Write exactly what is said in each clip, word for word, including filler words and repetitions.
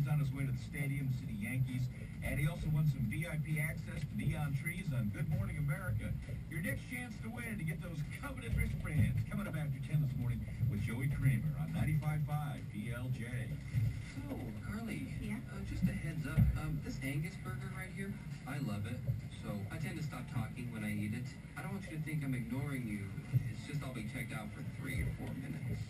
he's on his way to the stadium to see the Yankees. And he also won some V I P access to neon trees on Good Morning America. Your next chance to win to get those coveted wristbands. Coming up after ten this morning with Joey Kramer on ninety-five point five P L J. So, Carly, yeah? uh, just a heads up, um, this Angus burger right here, I love it. So I tend to stop talking when I eat it. I don't want you to think I'm ignoring you. It's just I'll be checked out for three or four minutes.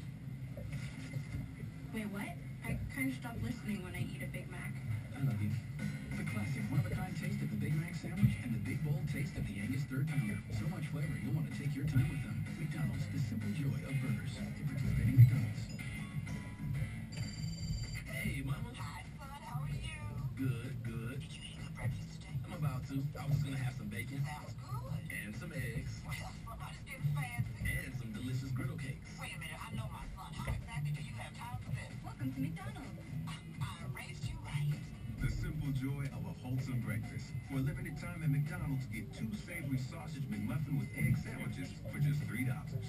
Wait, what? I kind of stopped listening when I eat a Big Mac. I love you. The classic one-of-a-kind taste of the Big Mac sandwich and the big, bold taste of the Angus Third Pounder. So much flavor, you'll want to take your time with them. McDonald's, the simple joy of burgers. To participating McDonald's. Hey, Mama. Hi, son. How are you? Good, good. Did you eat your breakfast today? I'm about to. I was gonna have some bacon. Sounds good. And some eggs. Well, somebody's getting fancy. And some delicious griddle cakes. Wait a minute. I know my son. How exactly do you have time for this? Welcome to McDonald's. I, I raised you right. The simple joy of a wholesome breakfast. For a limited time at McDonald's, get two savory sausage McMuffin with egg sandwiches for just three dollars.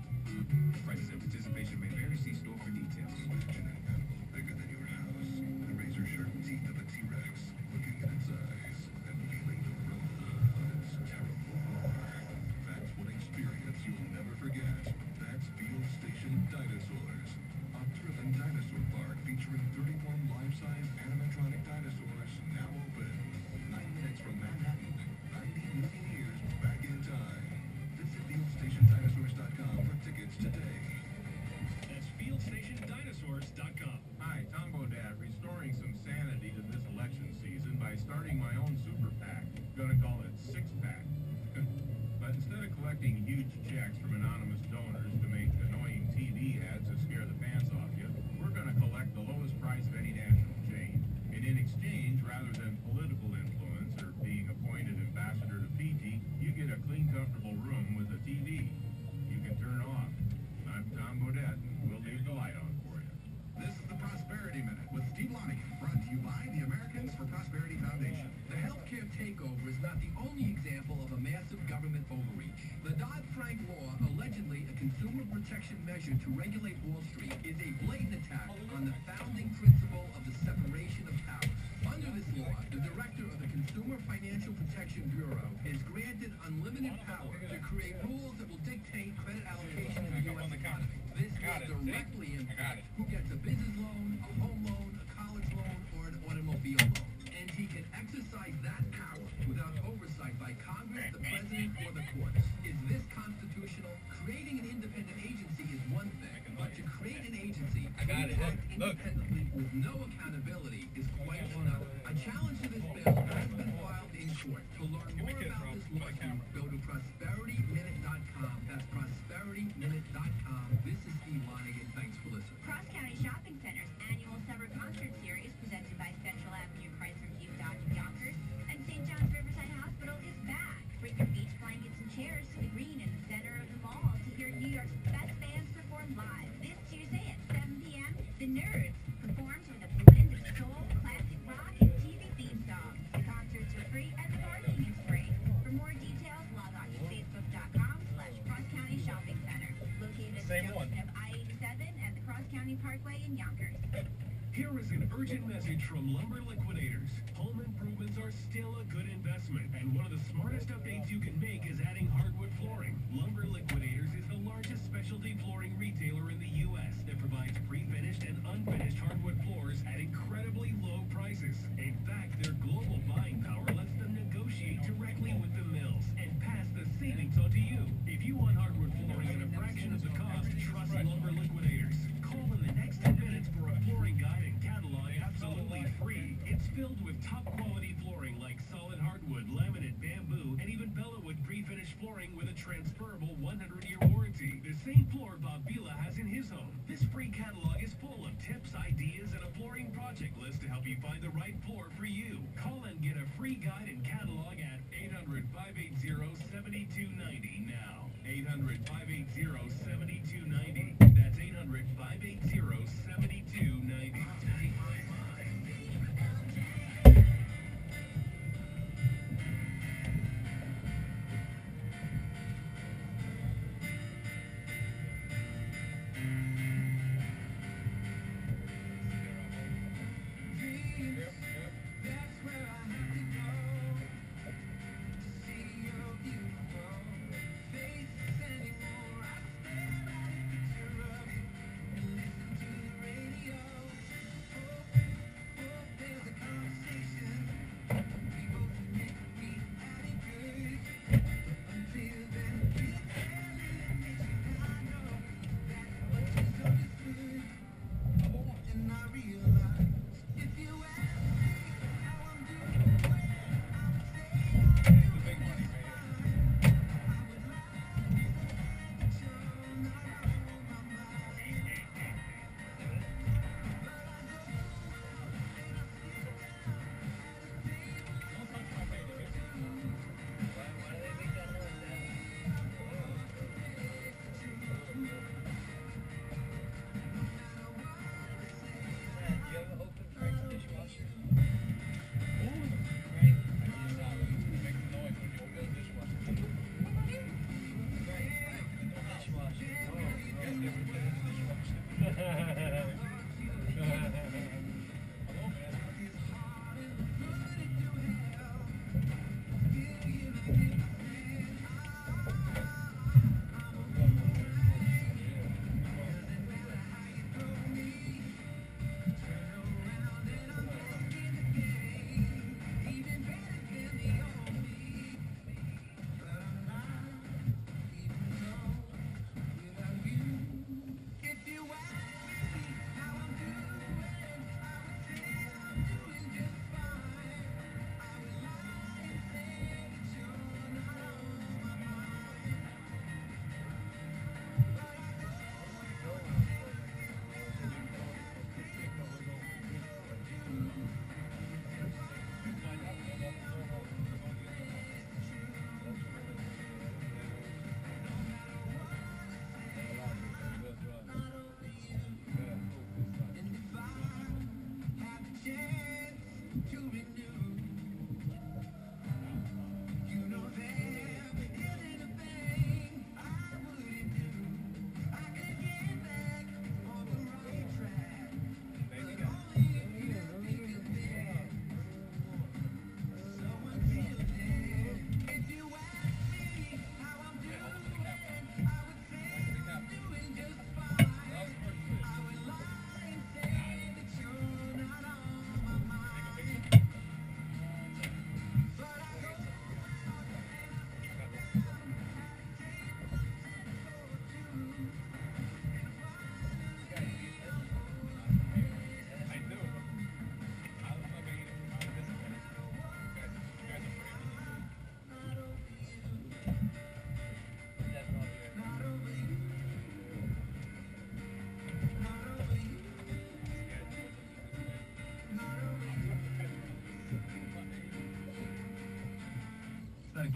Prices and participation may vary. See store for details. Imagine an animal bigger than your house. The razor-sharp teeth of a T-Rex. Looking in its eyes and feeling the wrath of its terrible roar. That's one experience you'll never forget. That's Field Station Dinosaurs. A thrilling dinosaur park featuring thirty-one life-size animatronic dinosaurs now open. Nine minutes from Manhattan. ninety million years back in time. Visit field station dinosaurs dot com for tickets today. That's field station dinosaurs dot com. Hi, Tom Bodett, restoring some sanity to this election season by starting my own super PAC. Gonna call it Six Pack. But instead of collecting huge checks from anonymous donors to make annoying T V ads that scare the pants off you, we're gonna collect the lowest price of any national chain. And in exchange, rather than political influence or being appointed ambassador to Fiji, you get a clean, comfortable room with a T V you can turn off. I'm Tom Bodett, and we'll leave the light on for you. This is the Prosperity Minute with Steve Lonigan, brought to you by the Americans for Prosperity Foundation. The healthcare takeover is not the only example of a massive government overreach. The Dodd-Frank law, allegedly a consumer protection measure to regulate Wall Street, is a blatant attack on the founding principle of the separation of powers. Under this law, the director of the Consumer Financial Protection Bureau is granted unlimited power to create rules that will dictate credit allocation in the U S economy. This will directly impact who gets a business loan, a home loan, a college loan, or an automobile loan. And he can exercise that power without oversight by Congress, the President, or the courts. Is this constitutional? Creating an independent agency is one thing, but to create an agency to act independently with no accountability is quite another. A challenge to this bill has been filed in court. To learn more about this lawsuit, go to prosperity minute dot com. That's prosperity minute dot com. This is Steve Lonigan. Thanks for listening. Cross County Shopping Center's annual summer concert series presented by Central Avenue Chrysler Jeep Dodge of Yonkers and Saint John's Riverside Hospital is back. Bring your beach blankets and chairs to the green in the center of the mall to hear New York's best bands perform live this Tuesday at seven p m The Nerds performs with a blend of soul, classic rock, and T V theme songs. The concerts are free and the parking is free. For more details, log on to facebook dot com slash Cross County Shopping Center, located at the junction of I eighty-seven and the Cross County Parkway in Yonkers. Here is an urgent message from Lumber Liquidators. Home improvements are still a good investment, and one of the smartest updates you can make is adding hardwood flooring. Lumber Liquidators is the largest specialty flooring retailer in the U S that provides pre-finished and unfinished hardwood floors at incredibly low prices. In fact, their global buying power lets them negotiate directly with the mills and pass the savings on to you. If you want hardwood flooring at a fraction of the cost, trust Lumber Liquidators. Call in the next ten minutes for a flooring guide and catalog absolutely free. It's filled with top quality flooring like solid hardwood, laminate, bamboo, and even Bellawood pre-finished flooring with a transferable one hundred year warranty. The same floor Bob Vila has in his home. This free catalog is full of tips, ideas, and a flooring project list to help you find the right floor for you. Call and get a free guide and catalog at eight hundred, five eight zero, seven two nine zero now. eight hundred, five eight zero, seven two nine zero. That's eight hundred, five eight zero, seven two nine zero. The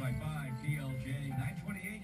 by five, P L J, nine twenty-eight.